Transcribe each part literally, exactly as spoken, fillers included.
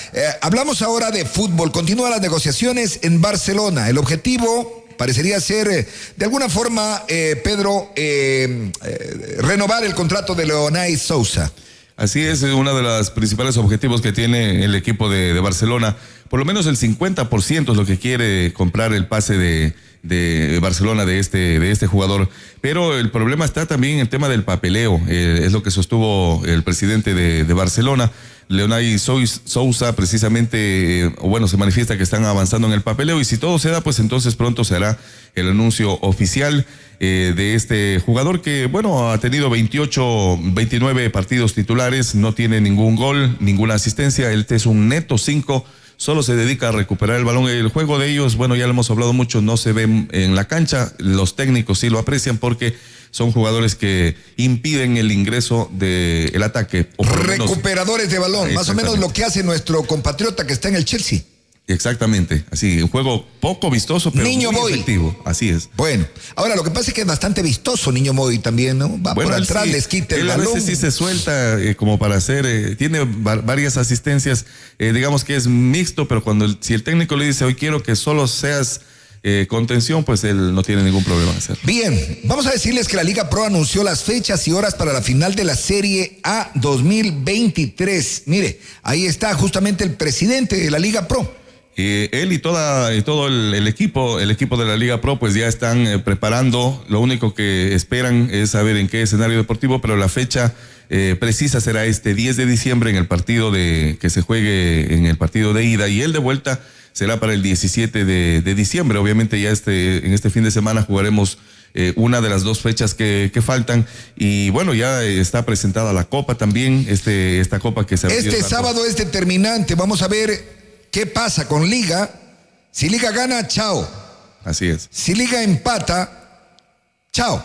Eh, hablamos ahora de fútbol. Continúan las negociaciones en Barcelona. El objetivo parecería ser, eh, de alguna forma, eh, Pedro, eh, eh, renovar el contrato de Leonay Sousa. Así es, uno de los principales objetivos que tiene el equipo de, de Barcelona. Por lo menos el cincuenta por ciento es lo que quiere comprar el pase de, de Barcelona de este, de este jugador. Pero el problema está también en el tema del papeleo. Eh, es lo que sostuvo el presidente de, de Barcelona. Leonay Sousa precisamente, eh, bueno, se manifiesta que están avanzando en el papeleo y si todo se da, pues entonces pronto se hará el anuncio oficial eh, de este jugador que, bueno, ha tenido veintiocho, veintinueve partidos titulares, no tiene ningún gol, ninguna asistencia, él es un neto cinco, solo se dedica a recuperar el balón. El juego de ellos, bueno, ya lo hemos hablado mucho, no se ve en la cancha, los técnicos sí lo aprecian porque son jugadores que impiden el ingreso del de ataque. O recuperadores menos, de balón, más o menos lo que hace nuestro compatriota que está en el Chelsea. Exactamente, así, un juego poco vistoso, pero Niño muy Boy. efectivo, así es. Bueno, ahora lo que pasa es que es bastante vistoso Niño Boy también, ¿no? Va bueno, por atrás, sí, les quita el él balón. A veces sí se suelta eh, como para hacer, eh, tiene va varias asistencias, eh, digamos que es mixto, pero cuando el, si el técnico le dice, hoy quiero que solo seas Eh, contención, pues él no tiene ningún problema en hacerlo. Bien, vamos a decirles que la Liga Pro anunció las fechas y horas para la final de la Serie A dos mil veintitrés. Mire, ahí está justamente el presidente de la Liga Pro. Eh, él y toda y todo el, el equipo, el equipo de la Liga Pro, pues ya están eh, preparando. Lo único que esperan es saber en qué escenario deportivo, pero la fecha eh, precisa será este diez de diciembre en el partido de que se juegue en el partido de ida y el de vuelta será para el diecisiete de, de diciembre. Obviamente ya este, en este fin de semana jugaremos eh, una de las dos fechas que, que faltan. Y bueno, ya está presentada la Copa también, este, esta Copa que se... Este sábado es determinante. Vamos a ver qué pasa con Liga. Si Liga gana, chao. Así es. Si Liga empata, chao.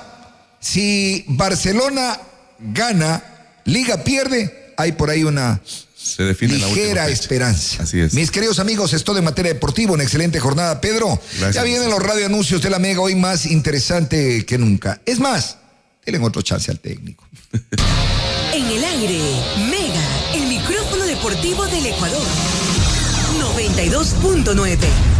Si Barcelona gana, Liga pierde, hay por ahí una... Se define ligera la esperanza. Así es. Mis queridos amigos, es todo en materia deportiva. Una excelente jornada, Pedro. Gracias. Ya vienen los radioanuncios de la Mega, hoy más interesante que nunca. Es más, denle otro chance al técnico. En el aire, Mega, el micrófono deportivo del Ecuador. noventa y dos punto nueve.